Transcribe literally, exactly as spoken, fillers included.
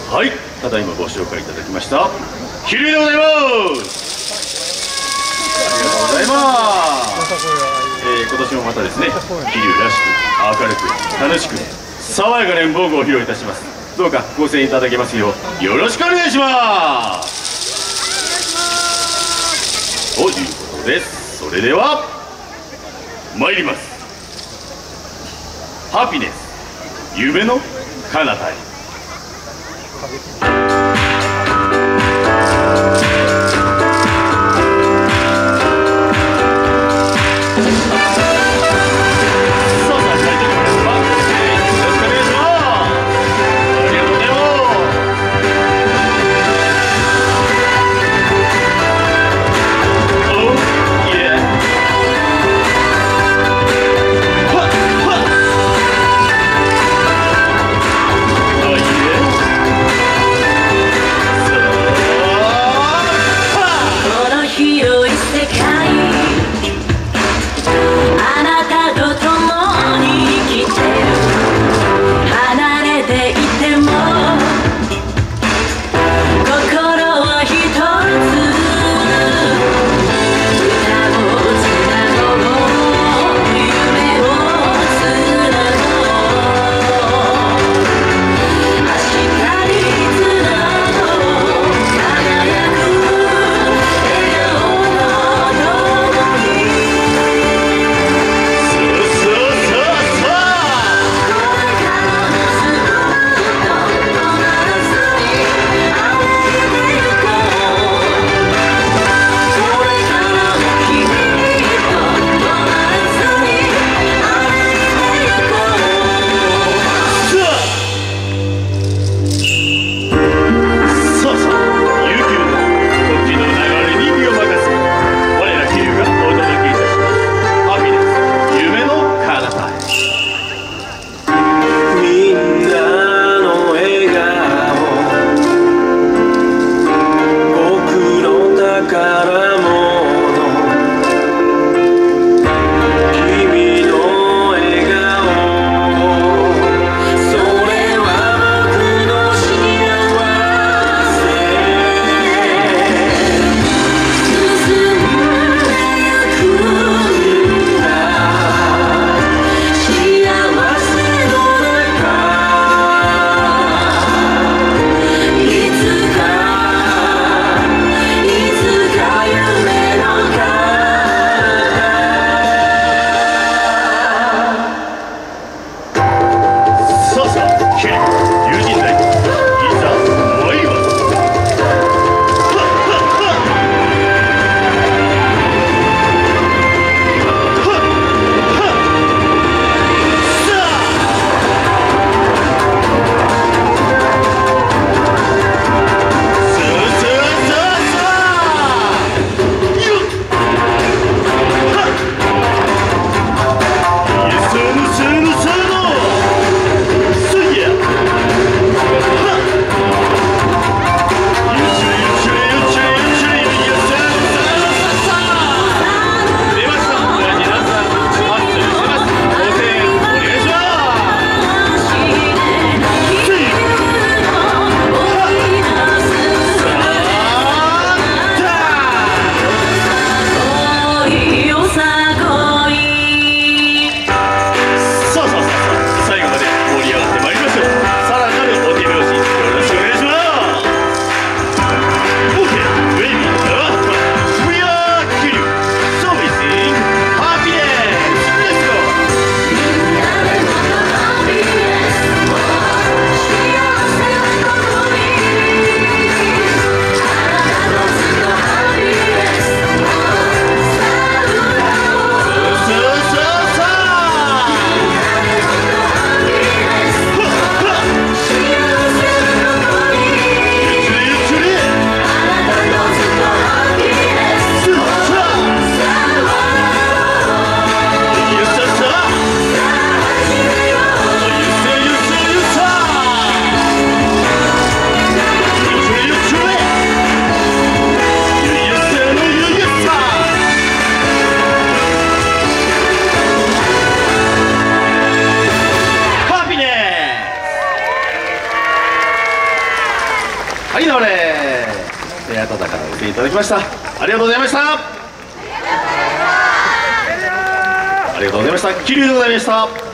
はい、ただいまご紹介いただきました桐生でございます。ありがとうございます。えー、今年もまたですね、桐生らしく明るく楽しく爽やかな演舞をご披露いたします。どうかご声援いただけますようよろしくお願いします。ということです。それでは参ります。ハピネス夢の彼方へ。 はい、どうもねー。温かなご声援いただきました。ありがとうございました。ありがとうございました。桐生でございました。